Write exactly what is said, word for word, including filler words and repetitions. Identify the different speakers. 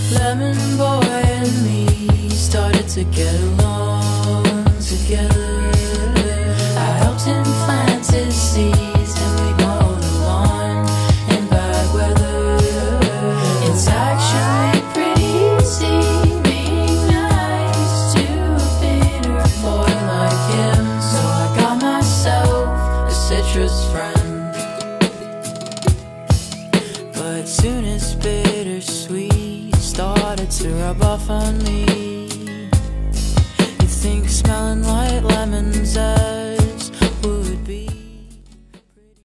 Speaker 1: Lemon boy and me started to get along together. I helped him plant his seeds and we mowed the lawn in bad weather. It's actually pretty easy being nice to a bitter boy like him. So I got myself a citrus friend. But soon as bittersweet started to rub off on me,